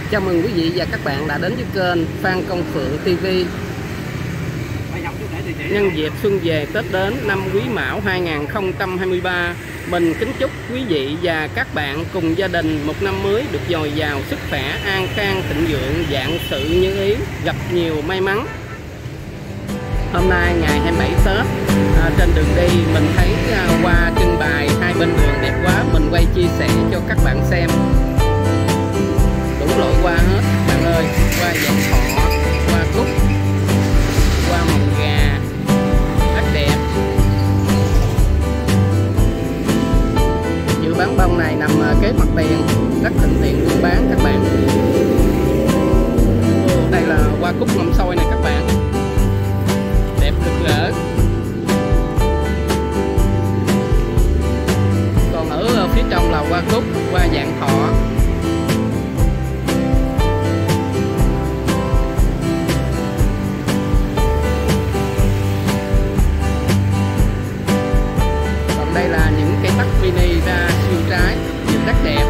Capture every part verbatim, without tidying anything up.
Chào mừng quý vị và các bạn đã đến với kênh Phan Công Phượng ti vi. Nhân dịp xuân về Tết đến năm Quý Mão hai nghìn không trăm hai mươi ba, mình kính chúc quý vị và các bạn cùng gia đình một năm mới được dồi dào sức khỏe, an khang, thịnh vượng, vạn sự như ý, gặp nhiều may mắn. Hôm nay ngày hai mươi bảy Tết, à, trên đường đi mình thấy à, hoa trưng bày hai bên đường đẹp quá, mình quay chia sẻ cho các bạn xem. Đủ loại hoa hết bạn ơi, hoa vạn thọ, hoa cúc, hoa mồng gà, rất đẹp. Dự bán bông này nằm kế mặt tiền, rất thuận tiện buôn bán các bạn. Ồ, đây là hoa cúc mâm xôi này các bạn, đẹp rực rỡ. Còn ở phía trong là hoa cúc, hoa vạn thọ. Đây là những cây tắc mini ra siêu trái, nhìn rất đẹp.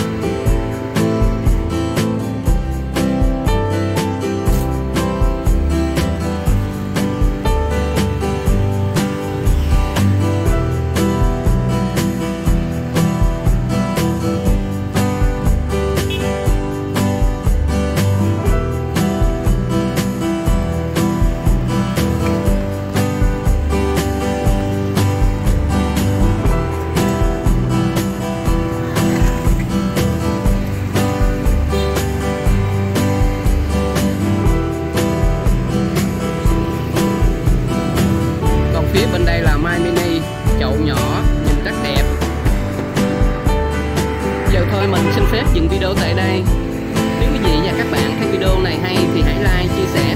Phía bên đây là mai mini, chậu nhỏ, nhìn rất đẹp. Giờ thôi mình xin phép dừng video tại đây. Nếu quý vị và các bạn thấy video này hay thì hãy like, chia sẻ